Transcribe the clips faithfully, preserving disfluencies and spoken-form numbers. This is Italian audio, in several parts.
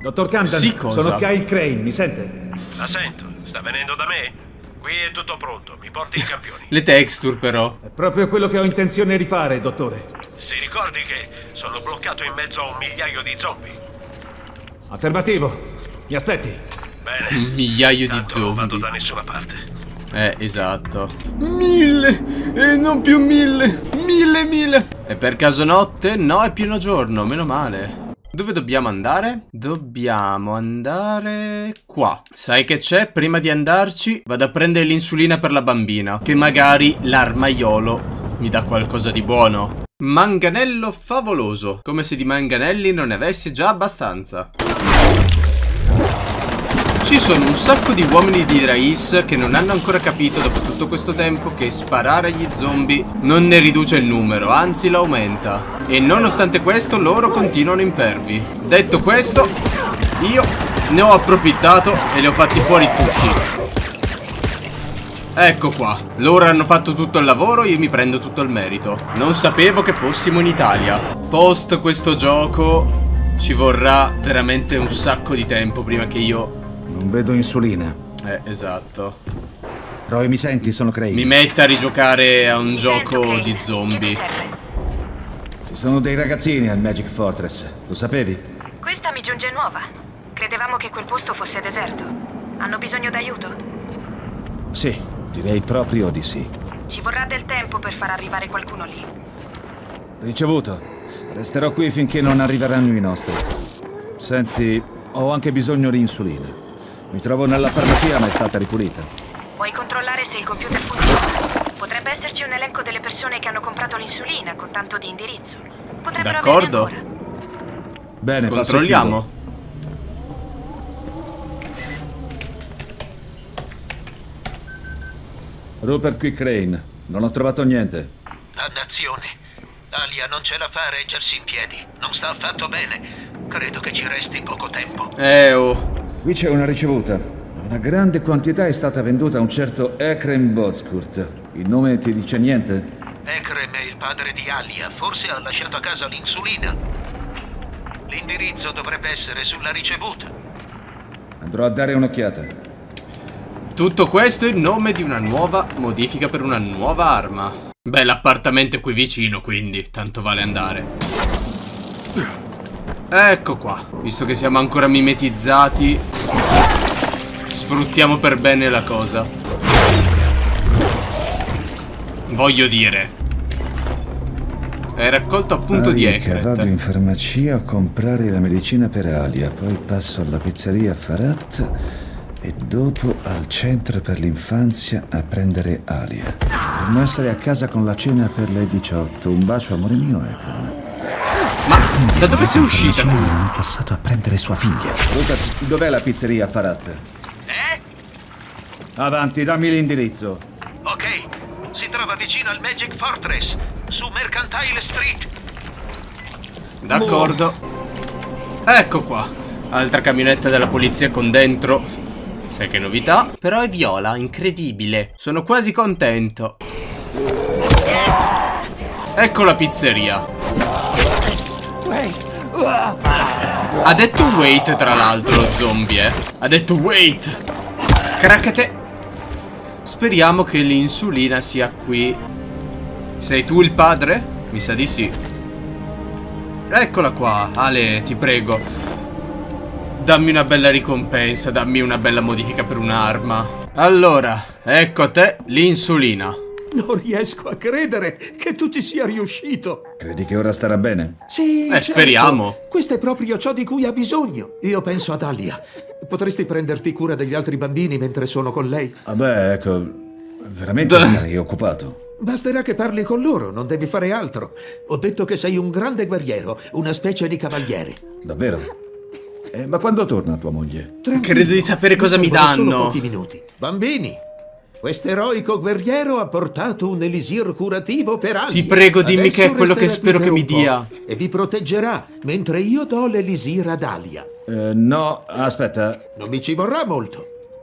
Dottor Camden, Sì, cosa? sono Kyle Crane, mi sente? La sento, sta venendo da me? Qui è tutto pronto, mi porti i campioni. Le texture però. È proprio quello che ho intenzione di fare, dottore. Si ricordi che sono bloccato in mezzo a un migliaio di zombie? Affermativo. Mi aspetti. Bene. Un migliaio di Tanto non vado zombie. da nessuna parte. Eh, esatto. Mille! E non più mille! Mille, mille! E per caso notte? No, è pieno giorno, meno male. Dove dobbiamo andare? Dobbiamo andare qua. Sai che c'è? Prima di andarci vado a prendere l'insulina per la bambina, che magari l'armaiolo mi dà qualcosa di buono. Manganello favoloso. Come se di manganelli non ne avessi già abbastanza. Ci sono un sacco di uomini di Rais che non hanno ancora capito dopo tutto questo tempo che sparare agli zombie non ne riduce il numero, anzi lo aumenta. E nonostante questo loro continuano impervi. Detto questo, io ne ho approfittato e li ho fatti fuori tutti. Ecco qua, loro hanno fatto tutto il lavoro, io mi prendo tutto il merito. Non sapevo che fossimo in Italia. Post questo gioco ci vorrà veramente un sacco di tempo prima che io... Non vedo insulina. Eh, esatto. Roy, mi senti? Sono Crane. Mi metta a rigiocare a un gioco di zombie. Ci sono dei ragazzini al Magic Fortress, lo sapevi? Questa mi giunge nuova. Credevamo che quel posto fosse deserto. Hanno bisogno d'aiuto? Sì, direi proprio di sì. Ci vorrà del tempo per far arrivare qualcuno lì. Ricevuto. Resterò qui finché non arriveranno i nostri. Senti, ho anche bisogno di insulina. Mi trovo nella farmacia, ma è stata ripulita. Puoi controllare se il computer funziona? Potrebbe esserci un elenco delle persone che hanno comprato l'insulina con tanto di indirizzo. Potrebbero D'accordo. averne ancora. Bene, Controlliamo. Rupert qui Crane. Non ho trovato niente. Dannazione. Alia non ce la fa a reggersi in piedi. Non sta affatto bene. Credo che ci resti poco tempo. Eh, oh. Qui c'è una ricevuta. Una grande quantità è stata venduta a un certo Ekrem Bozkurt. Il nome ti dice niente? Ekrem è il padre di Alia. Forse ha lasciato a casa l'insulina. L'indirizzo dovrebbe essere sulla ricevuta. Andrò a dare un'occhiata. Tutto questo in nome di una nuova modifica per una nuova arma. Beh, l'appartamento è qui vicino, quindi tanto vale andare. Ecco qua. Visto che siamo ancora mimetizzati, sfruttiamo per bene la cosa. Voglio dire, hai raccolto appunto di Ecret. Vado in farmacia a comprare la medicina per Alia, poi passo alla pizzeria Farhat e dopo al centro per l'infanzia a prendere Alia. Devo essere a casa con la cena per le diciotto. Un bacio, amore mio, Ekrem. Ma da dove sei uscita tu? Non è passato a prendere sua figlia. Rupert, dov'è la pizzeria Farhat? Eh? Avanti, dammi l'indirizzo. Ok. Si trova vicino al Magic Fortress, su Mercantile Street. D'accordo. Ecco qua. Altra camionetta della polizia con dentro. Sai che novità? Però è viola, incredibile. Sono quasi contento. Ecco la pizzeria. Ha detto wait, tra l'altro, lo zombie, eh. Ha detto wait. Craccate. Speriamo che l'insulina sia qui. Sei tu il padre? Mi sa di sì. Eccola qua, Ale, ti prego. Dammi una bella ricompensa, dammi una bella modifica per un'arma. Allora, ecco a te l'insulina. Non riesco a credere che tu ci sia riuscito. Credi che ora starà bene? Sì, Eh, certo. speriamo. Questo è proprio ciò di cui ha bisogno. Io penso ad Alia. Potresti prenderti cura degli altri bambini mentre sono con lei? Vabbè, ecco, veramente sarei occupato. Basterà che parli con loro, non devi fare altro. Ho detto che sei un grande guerriero, una specie di cavaliere. Davvero? Eh, ma quando torna tua moglie? Tranquillo, Credo di sapere cosa mi servono solo danno. pochi minuti. Bambini, questo eroico guerriero ha portato un elisir curativo per Alia. Ti prego, dimmi Adesso che è quello che resterà spero qui che per mi un dia. po' e vi proteggerà mentre io do l'elisir ad Alia. Eh, no, aspetta. Non mi ci vorrà molto.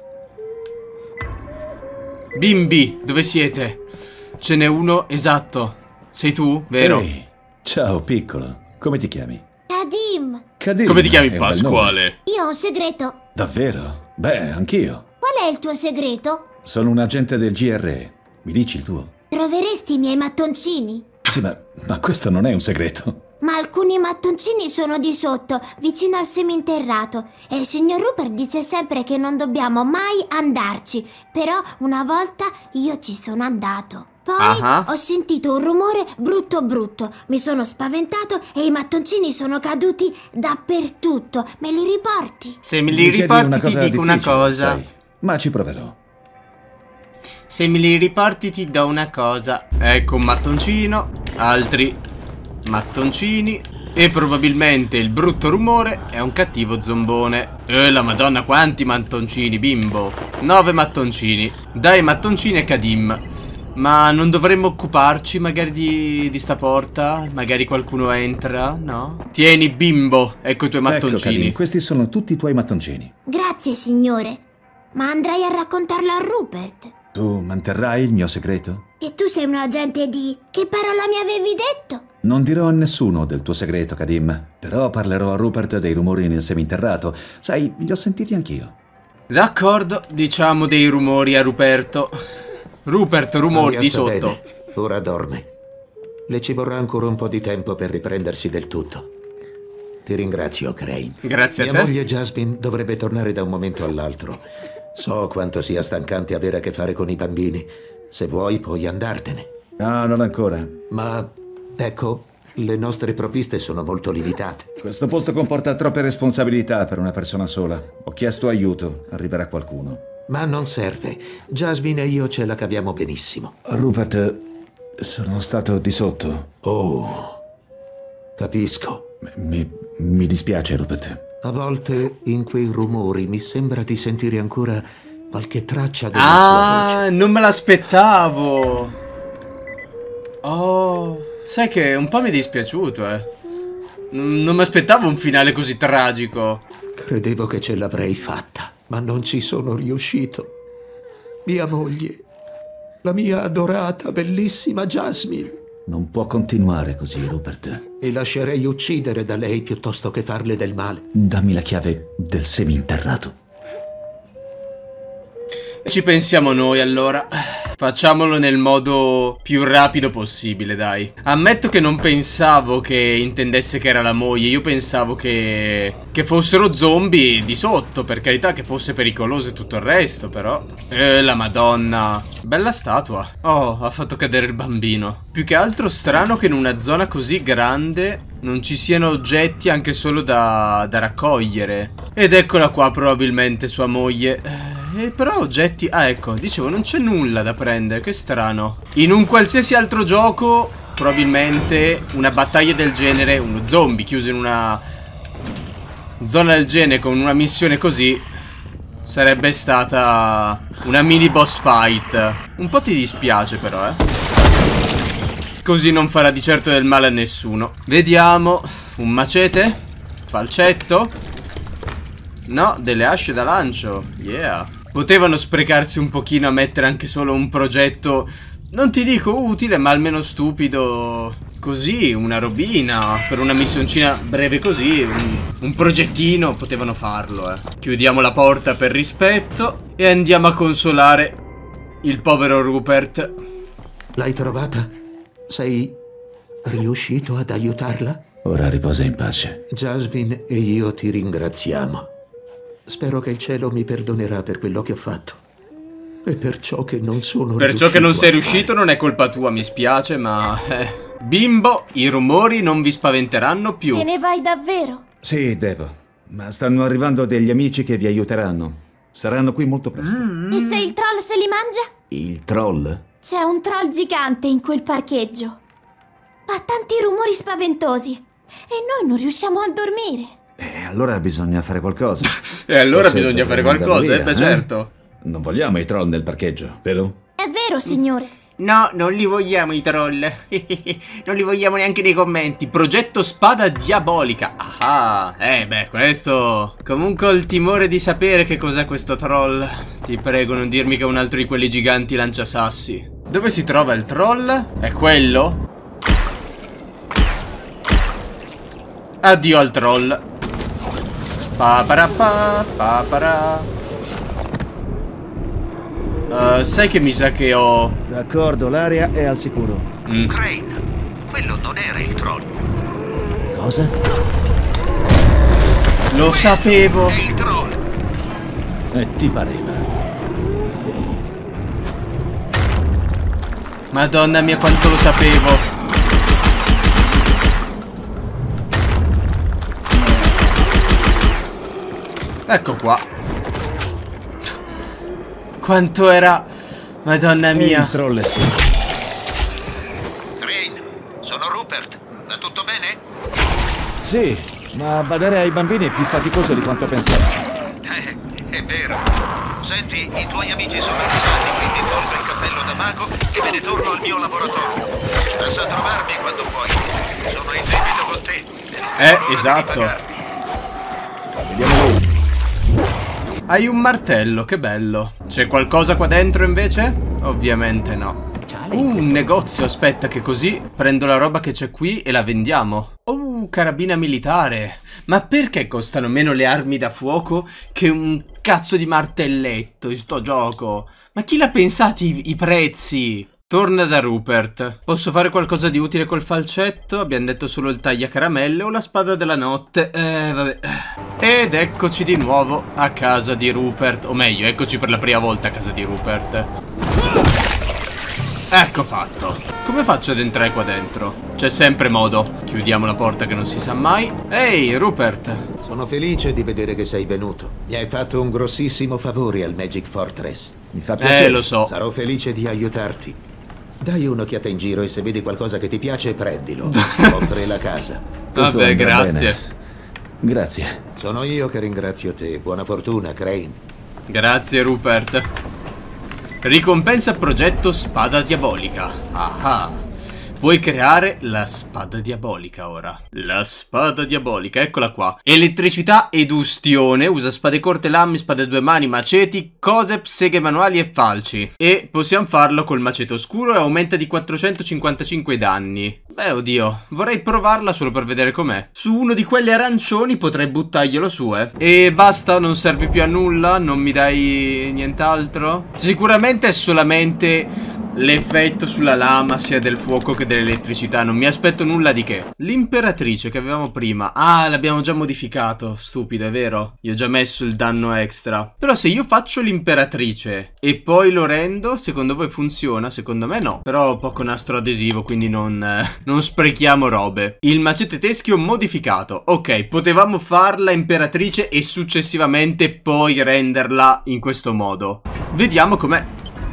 Bimbi, dove siete? Ce n'è uno, esatto. Sei tu, vero? Ehi, ciao piccolo, come ti chiami? Kadim! Kadim Come ti chiami, è un bel Pasquale? Io ho un segreto. Davvero? Beh, anch'io. Qual è il tuo segreto? Sono un agente del G R E. Mi dici il tuo? Troveresti i miei mattoncini? Sì, ma, ma questo non è un segreto. Ma alcuni mattoncini sono di sotto, vicino al seminterrato. E il signor Rupert dice sempre che non dobbiamo mai andarci. Però una volta io ci sono andato. Poi Ah. ho sentito un rumore brutto brutto. Mi sono spaventato e i mattoncini sono caduti dappertutto. Me li riporti? Se me Mi li chiedi riporti una ti cosa dico una difficile, cosa. sai, ma ci proverò. Se me li riporti ti do una cosa. Ecco un mattoncino, altri mattoncini e probabilmente il brutto rumore è un cattivo zombone. Eh la madonna, quanti mattoncini, bimbo. Nove mattoncini. Dai mattoncini e Kadim. Ma non dovremmo occuparci magari di, di sta porta? Magari qualcuno entra, no? Tieni bimbo, ecco i tuoi Ecco, mattoncini. Kadim, questi sono tutti i tuoi mattoncini. Grazie, signore. Ma andrai a raccontarlo a Rupert. Tu manterrai il mio segreto? Che tu sei un agente di... Che parola mi avevi detto? Non dirò a nessuno del tuo segreto, Kadim, però parlerò a Rupert dei rumori nel seminterrato. Sai, li ho sentiti anch'io. D'accordo, diciamo dei rumori a Ruperto. Rupert, rumori Alia di sta sotto. bene. Ora dorme. Le ci vorrà ancora un po' di tempo per riprendersi del tutto. Ti ringrazio, Crane. Grazie a Mia te. moglie Jasmine dovrebbe tornare da un momento all'altro. So quanto sia stancante avere a che fare con i bambini. Se vuoi puoi andartene. Ah, non ancora. Ma, ecco, le nostre provviste sono molto limitate. Questo posto comporta troppe responsabilità per una persona sola. Ho chiesto aiuto, arriverà qualcuno. Ma non serve. Jasmine e io ce la caviamo benissimo. Rupert, sono stato di sotto. Oh, capisco. Mi, mi dispiace, Rupert. A volte in quei rumori mi sembra di sentire ancora qualche traccia della Ah, sua voce. non me l'aspettavo. Oh, sai che un po' mi è dispiaciuto, eh. N- Non mi aspettavo un finale così tragico. Credevo che ce l'avrei fatta, ma non ci sono riuscito. Mia moglie, la mia adorata, bellissima Jasmine. Non può continuare così, Rupert. Mi lascerei uccidere da lei piuttosto che farle del male. Dammi la chiave del seminterrato. Ci pensiamo noi allora. Facciamolo nel modo più rapido possibile, dai. Ammetto che non pensavo che intendesse che era la moglie. Io pensavo che Che fossero zombie di sotto. Per carità, che fosse pericoloso e tutto il resto, però. Eh, la madonna. Bella statua. Oh, ha fatto cadere il bambino. Più che altro strano che in una zona così grande non ci siano oggetti anche solo da, da raccogliere. Ed eccola qua, probabilmente sua moglie. Eh, però oggetti... Ah, ecco, dicevo, non c'è nulla da prendere, che strano. In un qualsiasi altro gioco, probabilmente una battaglia del genere, uno zombie chiuso in una zona del genere con una missione così, sarebbe stata una mini boss fight. Un po' ti dispiace però, eh. Così non farà di certo del male a nessuno. Vediamo. Un macete? Falcetto? No, delle asce da lancio. Yeah. Potevano sprecarsi un pochino a mettere anche solo un progetto, non ti dico utile, ma almeno stupido. Così, una robina. Per una missioncina breve così, un, un progettino, potevano farlo, eh. Chiudiamo la porta per rispetto e andiamo a consolare il povero Rupert. L'hai trovata? Sei riuscito ad aiutarla? Ora riposa in pace. Jasmine e io ti ringraziamo. Spero che il cielo mi perdonerà per quello che ho fatto. E per ciò che non sono Per riuscito ciò che non sei a riuscito non è colpa tua, mi spiace, ma... Eh. Bimbo, i rumori non vi spaventeranno più. Te ne vai davvero? Sì, devo. Ma stanno arrivando degli amici che vi aiuteranno. Saranno qui molto presto. E se il troll se li mangia? Il troll? C'è un troll gigante in quel parcheggio. Fa tanti rumori spaventosi. E noi non riusciamo a dormire. Eh, allora bisogna fare qualcosa. E allora Forse bisogna fare dovremmo qualcosa, andarlo eh, beh via, certo. Non vogliamo i troll nel parcheggio, vero? È vero, signore. No, non li vogliamo i troll. Non li vogliamo neanche nei commenti. Progetto spada diabolica. Ah, eh beh, questo... Comunque ho il timore di sapere che cos'è questo troll. Ti prego, non dirmi che è un altro di quelli giganti lanciasassi. Dove si trova il troll? È quello? Addio al troll. Paparapà, papara. Uh, sai che mi sa che ho... D'accordo, l'area è al sicuro. Mm. Crane, quello non era il troll. Cosa? Lo sapevo. È il troll. E ti pareva. Madonna mia, quanto lo sapevo. Ecco qua. Quanto era... Madonna mia. Il troll è sì. Crane, sono Rupert. Va tutto bene? Sì, ma badare ai bambini è più faticoso di quanto pensassi. Eh, è vero. Senti, i tuoi amici sono arrivati, quindi tolgo il cappello da mago e me ne torno al mio laboratorio. Passa a trovarmi quando puoi. Sono in debito con te. Eh, esatto. Vediamo lui. Hai un martello, che bello. C'è qualcosa qua dentro invece? Ovviamente no. Uh, un negozio, aspetta che così prendo la roba che c'è qui e la vendiamo. Uh, carabina militare. Ma perché costano meno le armi da fuoco che un cazzo di martelletto in sto gioco? Ma chi l'ha pensato i, i prezzi? Torna da Rupert. Posso fare qualcosa di utile col falcetto? Abbiamo detto solo il tagliacaramelle o la spada della notte? Eh, vabbè. Ed eccoci di nuovo a casa di Rupert. O meglio, eccoci per la prima volta a casa di Rupert. Ecco fatto. Come faccio ad entrare qua dentro? C'è sempre modo. Chiudiamo la porta che non si sa mai. Ehi, Rupert. Sono felice di vedere che sei venuto. Mi hai fatto un grossissimo favore al Magic Fortress. Mi fa piacere. Eh, lo so. Sarò felice di aiutarti. Dai un'occhiata in giro e se vedi qualcosa che ti piace, prendilo. Offre la casa. Questo Vabbè, andrà grazie. bene. Grazie. Sono io che ringrazio te. Buona fortuna, Crane. Grazie, Rupert. Ricompensa progetto spada diabolica. Ah. Puoi creare la spada diabolica ora. La spada diabolica, eccola qua. Elettricità ed ustione. Usa spade corte, lame, spade a due mani, maceti, cosep, seghe manuali e falci. E possiamo farlo col macete oscuro e aumenta di quattrocentocinquantacinque i danni. Beh, oddio, vorrei provarla solo per vedere com'è. Su uno di quelli arancioni potrei buttarglielo su, eh. E basta, non serve più a nulla? Non mi dai nient'altro? Sicuramente è solamente... l'effetto sulla lama sia del fuoco che dell'elettricità. Non mi aspetto nulla di che. L'imperatrice che avevamo prima. Ah, l'abbiamo già modificato. Stupido, è vero? Io ho già messo il danno extra. Però se io faccio l'imperatrice e poi lo rendo, secondo voi funziona? Secondo me no. Però ho poco nastro adesivo, quindi non, eh, non sprechiamo robe. Il macete teschio modificato. Ok, potevamo farla imperatrice e successivamente poi renderla in questo modo. Vediamo com'è.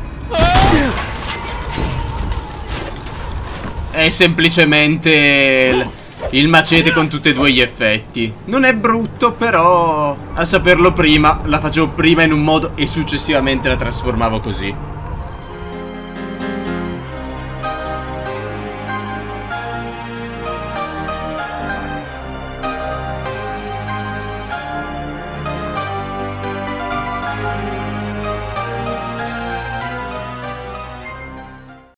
È semplicemente il, il macete con tutti e due gli effetti. Non è brutto, però a saperlo prima, la facevo prima in un modo e successivamente la trasformavo così.